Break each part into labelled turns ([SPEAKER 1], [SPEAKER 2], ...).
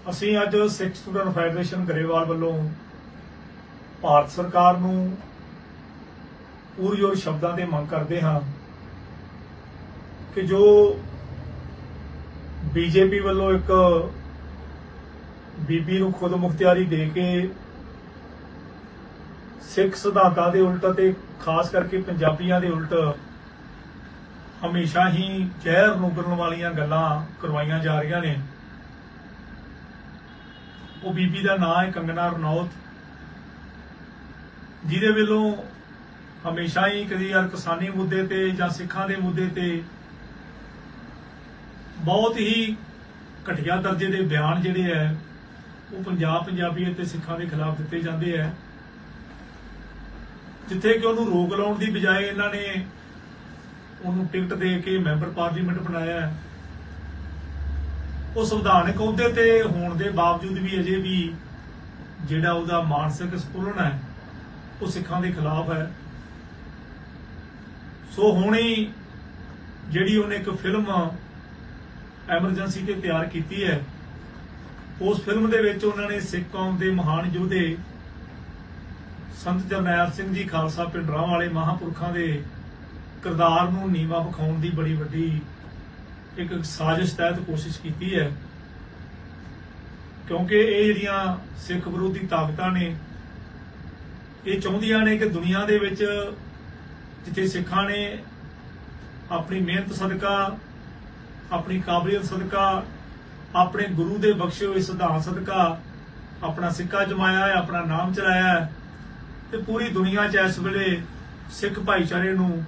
[SPEAKER 1] ਅਸੀਂ ਅੱਜ ਸਿੱਖ student federation Grewal ਵੱਲੋਂ ਭਾਰਤ ਸਰਕਾਰ ਨੂੰ ਪੁਰਜ਼ੋਰ ਸ਼ਬਦਾਂ ਤੇ ਮੰਗ ਕਰਦੇ ਹਾਂ ਕਿ ਜੋ ਬੀਜੇਪੀ ਵੱਲੋਂ ਇੱਕ ਬੀਬੀ ਨੂੰ ਖੁਦ ਮੁਖਤਿਆਰੀ ਦੇ ਕੇ ਸਿੱਖ ਸਿਧਾਂਤਾਂ ਦੇ ਉਲਟ ਤੇ ਖਾਸ ਕਰਕੇ ਪੰਜਾਬੀਆਂ ਦੇ ਉਲਟ ਹਮੇਸ਼ਾ ਹੀ ਜ਼ਹਿਰ ਨੁਗਰਨ ਵਾਲੀਆਂ ਗੱਲਾਂ ਕਰਵਾਈਆਂ ਜਾ ਰਹੀਆਂ ਨੇ। ਉਹ ਬੀਬੀ ਦਾ ਨਾਂ ਹੈ ਕੰਗਨਾ ਰਣੌਤ, ਜਿਹਦੇ ਵੱਲੋਂ ਹਮੇਸ਼ਾ ਹੀ ਕਦੀ ਯਾਰ ਕਿਸਾਨੀ ਮੁੱਦੇ ਤੇ ਜਾਂ ਸਿੱਖਾਂ ਦੇ ਮੁੱਦੇ ਤੇ ਬਹੁਤ ਹੀ ਘਟੀਆ ਦਰਜੇ ਦੇ ਬਿਆਨ ਜਿਹੜੇ ਹੈ ਉਹ ਪੰਜਾਬੀਅਤ ਤੇ ਸਿੱਖਾਂ ਦੇ ਖਿਲਾਫ ਦਿੱਤੇ ਜਾਂਦੇ ਹੈ, ਜਿੱਥੇ ਕਿ ਉਹਨੂੰ ਰੋਕ ਲਾਉਣ ਦੀ ਬਜਾਏ ਇਹਨਾਂ ਨੇ ਉਹਨੂੰ ਟਿਕਟ ਦੇ ਕੇ ਮੈਂਬਰ ਪਾਰਲੀਮੈਂਟ ਬਣਾਇਆ ਹੈ। ਉਹ ਸੰਵਿਧਾਨਕ ਅਹੁਦੇ ਤੇ ਹੋਣ ਦੇ ਬਾਵਜੂਦ ਵੀ ਅਜੇ ਵੀ ਜਿਹੜਾ ਉਹਦਾ ਮਾਨਸਿਕ ਸਪੁਰਨ ਹੈ ਉਹ ਸਿੱਖਾਂ ਦੇ ਖਿਲਾਫ ਹੈ। ਸੋ ਹੁਣੀ ਜਿਹੜੀ ਉਹਨੇ ਇੱਕ ਫਿਲਮ ਐਮਰਜੈਂਸੀ ਤੇ ਤਿਆਰ ਕੀਤੀ ਹੈ, ਉਸ ਫਿਲਮ ਦੇ ਵਿੱਚ ਉਹਨਾਂ ਨੇ ਸਿੱਖ ਕੌਮ ਦੇ ਮਹਾਨ ਯੋਧੇ ਸੰਤ ਜਰਨੈਲ ਸਿੰਘ ਜੀ ਖਾਲਸਾ ਪਿੰਡਰਾਂ ਵਾਲੇ ਮਹਾਂਪੁਰਖਾਂ ਦੇ ਕਿਰਦਾਰ ਨੂੰ ਨੀਵਾਂ ਵਿਖਾਉਣ ਦੀ ਬੜੀ ਵੱਡੀ ਇੱਕ ਸਾਜ਼ਿਸ਼ ਤਹਿਤ ਕੋਸ਼ਿਸ਼ ਕੀਤੀ ਹੈ, ਕਿਉਂਕਿ ਇਹ ਜਿਹੜੀਆਂ ਸਿੱਖ ਵਿਰੋਧੀ ਤਾਕਤਾਂ ਨੇ ਇਹ ਚਾਹੁੰਦੀਆਂ ਨੇ ਕਿ ਦੁਨੀਆ ਦੇ ਵਿੱਚ ਜਿੱਥੇ ਸਿੱਖਾਂ ਨੇ ਆਪਣੀ ਮਿਹਨਤ ਸਦਕਾ, ਆਪਣੀ ਕਾਬਲੀਅਤ ਸਦਕਾ, ਆਪਣੇ ਗੁਰੂ ਦੇ ਬਖਸ਼ੇ ਹੋਏ ਸਿਧਾਂਤ ਸਦਕਾ ਆਪਣਾ ਸਿੱਕਾ ਜਮਾਇਆ ਹੈ, ਆਪਣਾ ਨਾਮ ਚਲਾਇਆ ਹੈ, ਤੇ ਪੂਰੀ ਦੁਨੀਆ 'ਚ ਇਸ ਵੇਲੇ ਸਿੱਖ ਭਾਈਚਾਰੇ ਨੂੰ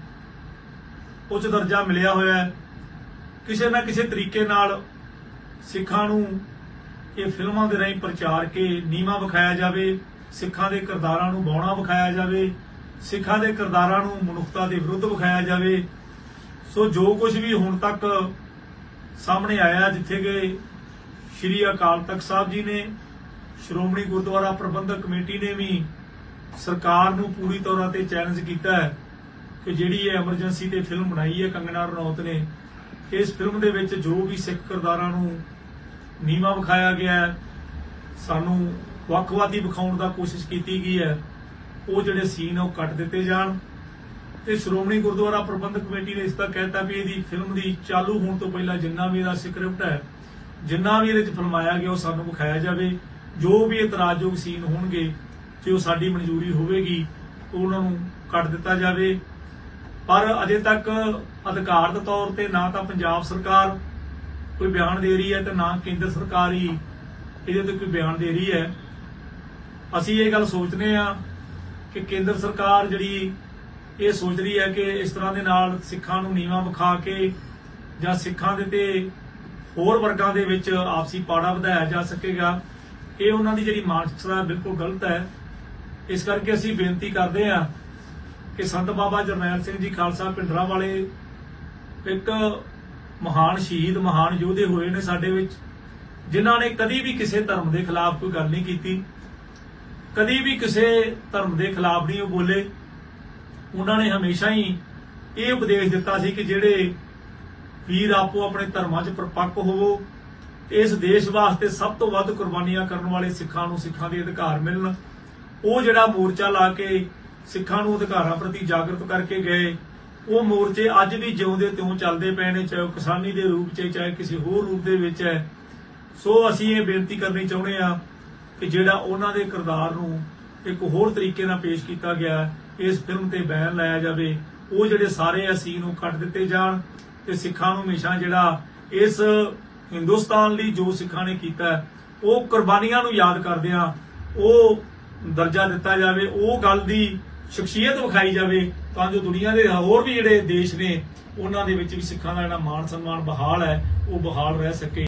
[SPEAKER 1] ਉੱਚ ਦਰਜਾ ਮਿਲਿਆ ਹੋਇਆ ਹੈ। ਕਿਸੇ ਨਾ ਕਿਸੇ ਤਰੀਕੇ ਨਾਲ ਸਿੱਖਾਂ ਨੂੰ ਇਹ ਫਿਲਮਾਂ ਦੇ ਰਾਹੀਂ ਪ੍ਰਚਾਰ ਕੇ ਨੀਵਾਂ ਵਿਖਾਇਆ ਜਾਵੇ, ਸਿੱਖਾਂ ਦੇ ਕਿਰਦਾਰਾਂ ਨੂੰ ਬੌਣਾ ਵਿਖਾਇਆ ਜਾਵੇ, ਸਿੱਖਾਂ ਦੇ ਕਿਰਦਾਰਾਂ ਨੂੰ ਮਨੁੱਖਤਾ ਦੇ ਵਿਰੁੱਧ ਵਿਖਾਇਆ ਜਾਵੇ। ਸੋ ਜੋ ਕੁਝ ਵੀ ਹੁਣ ਤੱਕ ਸਾਹਮਣੇ ਆਇਆ, ਜਿੱਥੇ ਕਿ ਸ਼੍ਰੀ ਅਕਾਲ ਤਖਤ ਸਾਹਿਬ ਜੀ ਨੇ, ਸ਼੍ਰੋਮਣੀ ਗੁਰਦੁਆਰਾ ਪ੍ਰਬੰਧਕ ਕਮੇਟੀ ਨੇ ਵੀ ਸਰਕਾਰ ਨੂੰ ਪੂਰੀ ਤੌਰ ਤੇ ਚੈਲੰਜ ਕੀਤਾ ਹੈ ਕਿ ਜਿਹੜੀ ਇਹ ਐਮਰਜੈਂਸੀ ਤੇ ਫਿਲਮ ਬਣਾਈ ਹੈ ਕੰਗਨਾ ਰਣੌਤ ਨੇ, ਇਸ ਫਿਲਮ ਦੇ ਵਿੱਚ ਜੋ ਵੀ ਸਿੱਖ ਕਿਰਦਾਰਾਂ ਨੂੰ ਨੀਵਾਂ ਵਿਖਾਇਆ ਗਿਆ ਹੈ, ਸਾਨੂੰ ਵੱਖਵਾਦੀ ਵਿਖਾਉਣ ਦਾ ਕੋਸ਼ਿਸ਼ ਕੀਤੀ ਗਈ ਹੈ, ਉਹ ਜਿਹੜੇ ਸੀਨ ਉਹ ਕੱਟ ਦਿੱਤੇ ਜਾਣ। ਤੇ ਸ਼੍ਰੋਮਣੀ ਗੁਰਦੁਆਰਾ ਪ੍ਰਬੰਧਕ ਕਮੇਟੀ ਨੇ ਇਸ ਦਾ ਕਹਿਤਾ ਵੀ ਇਹਦੀ ਫਿਲਮ ਦੀ ਚਾਲੂ ਹੋਣ ਤੋਂ ਪਹਿਲਾਂ ਜਿੰਨਾ ਵੀ ਇਹਦਾ ਸਕ੍ਰਿਪਟ ਹੈ, ਜਿੰਨਾ ਵੀ ਇਹਦੇ 'ਚ ਫਿਲਮਾਇਆ ਗਿਆ ਉਹ ਸਾਨੂੰ ਵਿਖਾਇਆ ਜਾਵੇ। ਜੋ ਵੀ ਇਤਰਾਜ਼ਯੋਗ ਸੀਨ ਹੋਣਗੇ, ਜੇ ਉਹ ਸਾਡੀ ਮਨਜ਼ੂਰੀ ਹੋਵੇਗੀ ਉਹ ਉਹਨਾਂ ਨੂੰ ਕੱਟ ਦਿੱਤਾ ਜਾਵੇ। ਪਰ ਅਜੇ ਤੱਕ ਅਧਿਕਾਰਤ ਤੌਰ ਤੇ ਨਾ ਤਾਂ ਪੰਜਾਬ ਸਰਕਾਰ ਕੋਈ ਬਿਆਨ ਦੇ ਰਹੀ ਹੈ ਤੇ ਨਾ ਕੇਂਦਰ ਸਰਕਾਰ ਹੀ ਇਹਦੇ ਤੇ ਕੋਈ ਬਿਆਨ ਦੇ ਰਹੀ ਹੈ। ਅਸੀਂ ਇਹ ਗੱਲ ਸੋਚਦੇ ਹਾਂ ਕਿ ਕੇਂਦਰ ਸਰਕਾਰ ਜਿਹੜੀ ਇਹ ਸੋਚ ਰਹੀ ਹੈ ਕਿ ਇਸ ਤਰ੍ਹਾਂ ਦੇ ਨਾਲ ਸਿੱਖਾਂ ਨੂੰ ਨੀਵਾਂ ਵਿਖਾ ਕੇ ਜਾਂ ਸਿੱਖਾਂ ਦੇ ਤੇ ਹੋਰ ਵਰਗਾਂ ਦੇ ਵਿੱਚ ਆਪਸੀ ਪਾੜਾ ਵਧਾਇਆ ਜਾ ਸਕੇਗਾ, ਇਹ ਉਹਨਾਂ ਦੀ ਜਿਹੜੀ ਮਾਨਸਿਕਤਾ ਬਿਲਕੁਲ ਗਲਤ ਹੈ। ਇਸ ਕਰਕੇ ਅਸੀਂ ਬੇਨਤੀ ਕਰਦੇ ਹਾਂ ਕਿ ਸੰਤ ਬਾਬਾ ਜਰਨੈਲ ਸਿੰਘ ਜੀ ਖਾਲਸਾ ਪਿੰਡਰਾਂ ਵਾਲੇ ਇੱਕ ਮਹਾਨ ਸ਼ਹੀਦ, ਮਹਾਨ ਯੋਧੇ ਹੋਏ ਨੇ ਸਾਡੇ ਵਿੱਚ, ਜਿਨ੍ਹਾਂ ਨੇ ਕਦੀ ਵੀ ਕਿਸੇ ਧਰਮ ਦੇ ਖਿਲਾਫ ਕੋਈ ਗੱਲ ਨਹੀਂ ਕੀਤੀ, ਕਦੀ ਵੀ ਕਿਸੇ ਧਰਮ ਦੇ ਖਿਲਾਫ ਨਹੀਂ ਉਹ ਬੋਲੇ। ਉਹਨਾਂ ਨੇ ਹਮੇਸ਼ਾ ਹੀ ਇਹ ਉਪਦੇਸ਼ ਦਿੱਤਾ ਸੀ ਕਿ ਜਿਹੜੇ ਵੀਰ ਆਪੋ ਆਪਣੇ ਧਰਮਾਂ 'ਚ ਪਰਪੱਕ ਹੋਵੋ, ਇਸ ਦੇਸ਼ ਵਾਸਤੇ ਸਭ ਤੋਂ ਵੱਧ ਕੁਰਬਾਨੀਆਂ ਕਰਨ ਵਾਲੇ ਸਿੱਖਾਂ ਨੂੰ ਸਿੱਖਾਂ ਦੇ ਅਧਿਕਾਰ ਮਿਲਣ। ਉਹ ਜਿਹੜਾ ਮੋਰਚਾ ਲਾ ਕੇ ਸਿੱਖਾਂ ਨੂੰ ਅਧਿਕਾਰਾਂ ਪ੍ਰਤੀ ਜਾਗਰਤ ਕਰਕੇ ਗਏ, ਉਹ ਮੋਰਚੇ ਅੱਜ ਵੀ ਜਿਉਂਦੇ ਤਿਉਂ ਚੱਲਦੇ ਪਏ ਨੇ, ਚਾਹੇ ਉਹ ਕਿਸਾਨੀ ਦੇ ਰੂਪ 'ਚ ਚਾਹੇ ਕਿਸੇ ਹੋਰ ਰੂਪ ਦੇ ਵਿੱਚ ਹੈ। ਸੋ ਅਸੀਂ ਇਹ ਬੇਨਤੀ ਕਰਨੀ ਚਾਹੁੰਦੇ ਹਾਂ ਕਿ ਜਿਹੜਾ ਉਹਨਾਂ ਦੇ ਕਿਰਦਾਰ ਨੂੰ ਇੱਕ ਹੋਰ ਤਰੀਕੇ ਨਾਲ ਪੇਸ਼ ਕੀਤਾ ਗਿਆ, ਇਸ ਫਿਲਮ ਤੇ ਬੈਨ ਲਾਇਆ ਜਾਵੇ, ਉਹ ਜਿਹੜੇ ਸਾਰੇ ਸੀਨ ਉਹ ਕੱਟ ਦਿੱਤੇ ਜਾਣ ਤੇ ਸਿੱਖਾਂ ਨੂੰ ਹਮੇਸ਼ਾ ਜਿਹੜਾ ਇਸ ਹਿੰਦੁਸਤਾਨ ਲਈ ਜੋ ਸਿੱਖਾਂ ਨੇ ਕੀਤਾ ਉਹ ਕੁਰਬਾਨੀਆਂ ਨੂੰ ਯਾਦ ਕਰਦਿਆਂ ਉਹ ਦਰਜਾ ਦਿੱਤਾ ਜਾਵੇ, ਉਹ ਗੱਲ ਦੀ ਸ਼ਖਸੀਅਤ ਵਿਖਾਈ ਜਾਵੇ, ਤਾਂ ਜੋ ਦੁਨੀਆ ਦੇ ਹੋਰ ਵੀ ਜਿਹੜੇ ਦੇਸ਼ ਨੇ ਉਹਨਾਂ ਦੇ ਵਿੱਚ ਵੀ ਸਿੱਖਾਂ ਦਾ ਜਿਹੜਾ ਮਾਣ ਸਨਮਾਨ ਬਹਾਲ ਹੈ ਉਹ ਬਹਾਲ ਰਹਿ ਸਕੇ।